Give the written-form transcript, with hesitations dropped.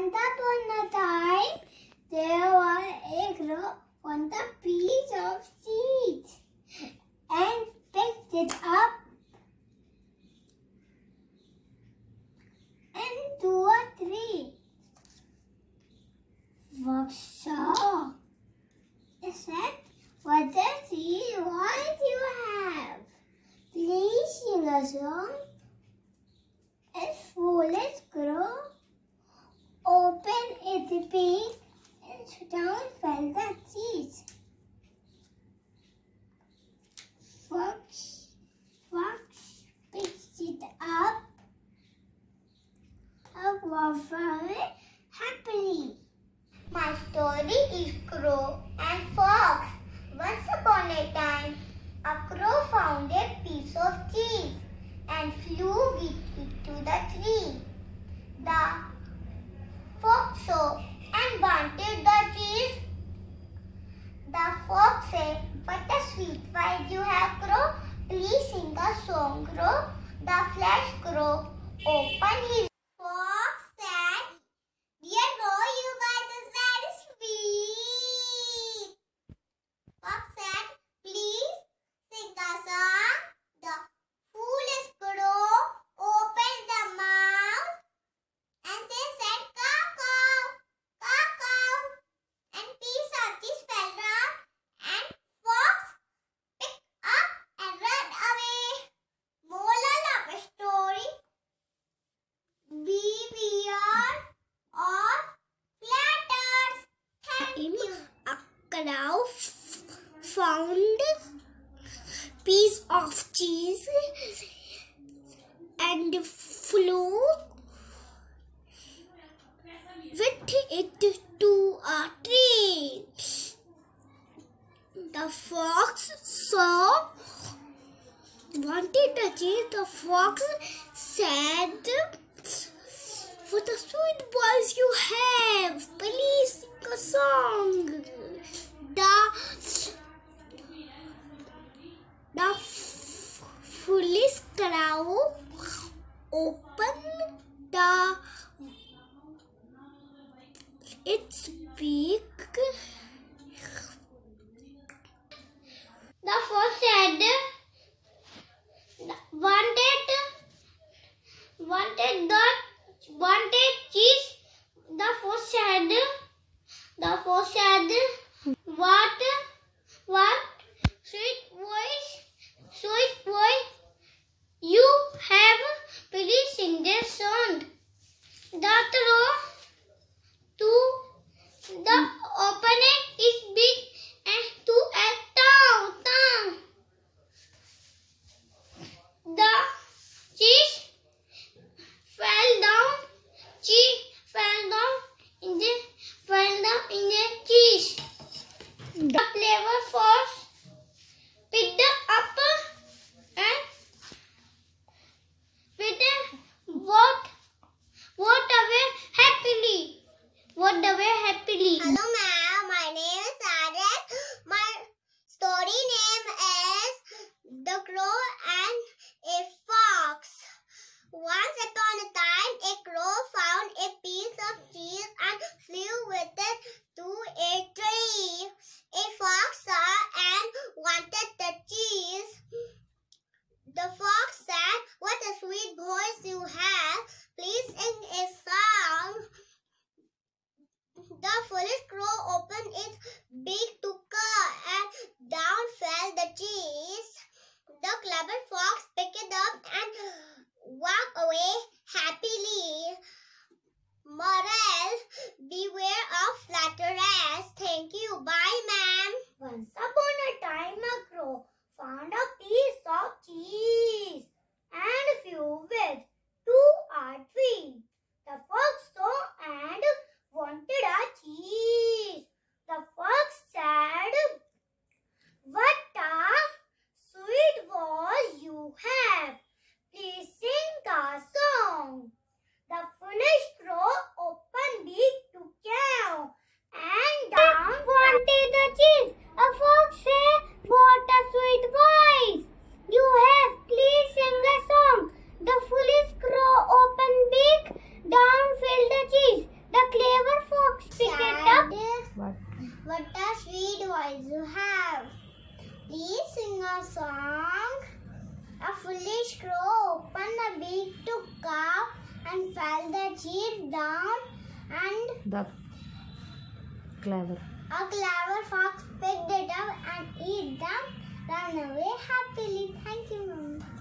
Once upon a time, there was a crow on a piece of cheese and picked it up and to a tree. Fox saw. It said, "What a tree, what you have? Please sing a song." A foolish crow opened its beak and down fell the cheese. Fox picked it up and walked away happily. My story is Crow and Fox. Once upon a time, a crow found a piece of cheese and flew with it to the tree. The fox saw and wanted the cheese. The fox said, "What a sweet voice you have, Crow. Please sing a song, Crow." The flesh crow opened his fox said, "Dear Crow, your voice is very sweet." Fox said, "Please sing a song." The foolish crow opened the mouth and they said, "Caw, caw, caw, caw." And piece of cheese fell down and fox picked up and ran away. Moral of the story: beware of flatters. Thank you. A crow found piece of cheese and flew with it to a tree. The fox saw wanted the cheese. The fox said, "What a sweet voice you have. Please sing a song." The foolish crow opened its beak. The fox said, wanted cheese. The fox said, what sweet voice you have. Please sing this song. The crow to the opening is big and to a tongue. The cheese fell down in the cheese. The clever fox picked up and walked away happily. Hello ma'am, my name is Aryan. My story name is The Crow and a Fox. Once upon a time, a crow found a piece of cheese and flew with it to a tree. A fox saw and wanted the cheese. The fox said, "What a sweet voice you have. Please sing a song." The foolish crow opened its beak to caw and down fell the cheese. The clever fox picked it up and walked away happily. Moral: beware of flatterers. Thank you. Bye, ma'am. Once upon a time, a crow found a piece of cheese and flew with to a tree. The fox saw and wanted a cheese. The fox said, a song. A foolish crow opened the beak to carve and fell the cheese down, and The clever. a clever fox picked it up and ate them, ran away happily. Thank you, Mom.